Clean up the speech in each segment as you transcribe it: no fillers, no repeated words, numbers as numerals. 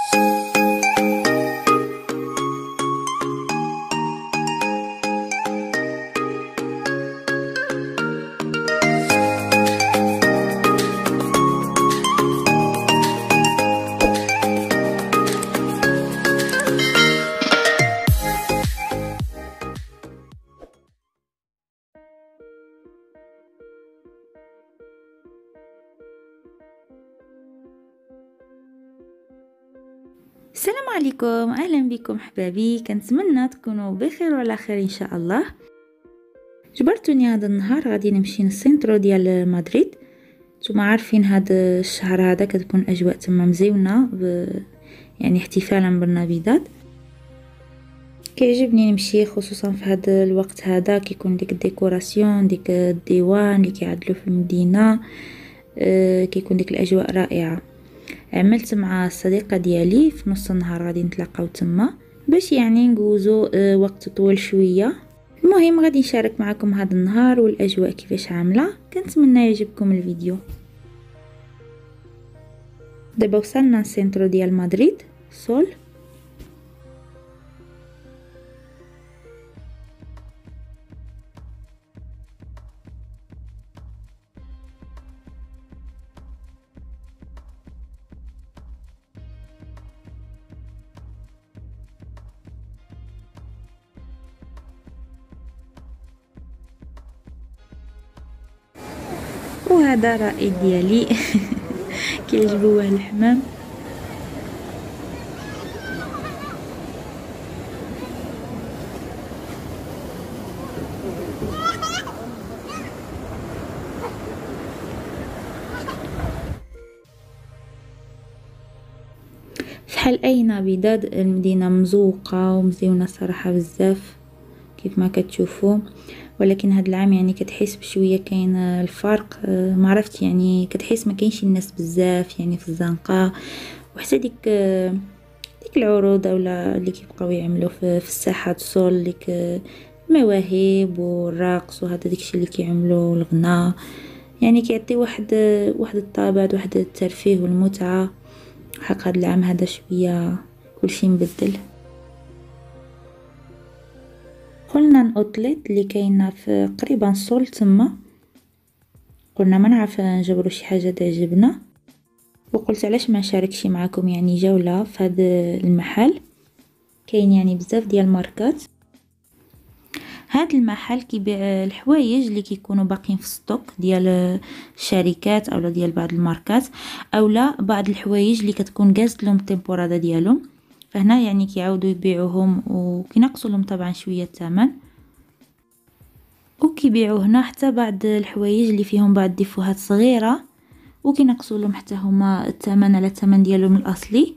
السلام عليكم، اهلا بكم حبابي. كنتمنى تكونوا بخير وعلى خير ان شاء الله. جبرتوني هذا النهار غادي نمشي للسنترو ديال مدريد. نتوما عارفين هذا الشهر هذا كتكون اجواء تما مزيونه يعني احتفالا بالنبيذات. كيعجبني نمشي خصوصا في هذا الوقت هذا، كيكون ديك الديكوراسيون، ديك الديوان اللي كيعدلوا في المدينه، كيكون ديك الاجواء رائعه. عملت مع الصديقه ديالي في نص النهار غادي نتلاقاو تما باش يعني نجوزو وقت طويل شويه. المهم غادي نشارك معكم هذا النهار والاجواء كيفاش عامله. كنتمنى يعجبكم الفيديو. دابا وصلنا للسنترو ديال مدريد سول. وهذا رائد ديالي كيعجبوه الحمام. فحال اي نبيذات المدينه مزوقه ومزيونه صراحه بزاف كيف ما كتشوفوا، ولكن هاد العام يعني كتحس بشويه كاين الفرق. ما عرفت يعني كتحس ما كاينش الناس بزاف يعني في الزنقه، وحتى ديك العروض اولا اللي كيبقاو يعملوا في الساحات سول، ديك المواهب والرقص وهذا داكشي اللي كيعملوا الغناء، يعني كيعطي واحد الطابع، واحد الترفيه والمتعه. حق هاد العام هذا شويه كلشي مبدل. قلنا نوتليت اللي كاينه في قريبا سول تما، قلنا ما نعرف نجبروا شي حاجه تعجبنا، وقلت علاش ما نشاركش معكم يعني جوله في هذا المحل. كاين يعني بزاف ديال الماركات. هذا المحل كيبيع الحوايج اللي كيكونوا باقيين في ستوك ديال الشركات اولا ديال بعض الماركات، اولا بعض الحوايج اللي كتكون جازت لهم التمبورادا ديالهم، فهنا يعني كيعاودوا يبيعوهم وكينقصوا لهم طبعا شويه الثمن. وكيبيعوا هنا حتى بعض الحوايج اللي فيهم بعض الديفوهات صغيره، وكينقصوا لهم حتى هما الثمن على الثمن ديالهم الاصلي.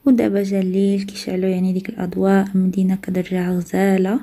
ودابا جا الليل كيشعلوا يعني ديك الاضواء، المدينه كترجع غزاله.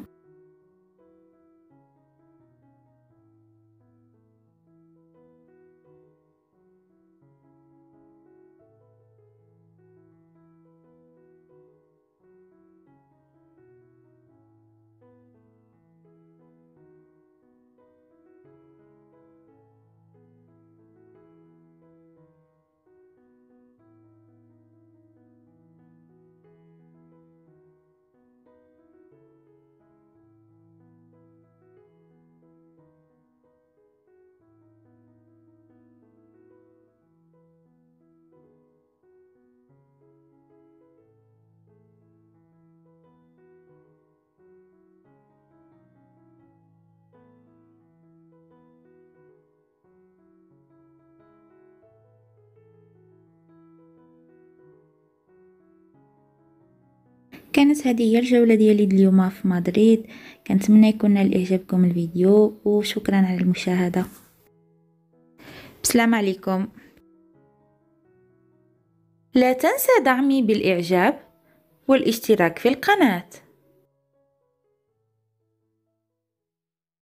كانت هذه هي الجولة ديالي اليوم في مدريد. كنتمنى يكون نال اعجابكم الفيديو، وشكرا على المشاهدة. بسلام عليكم. لا تنسى دعمي بالإعجاب والاشتراك في القناة.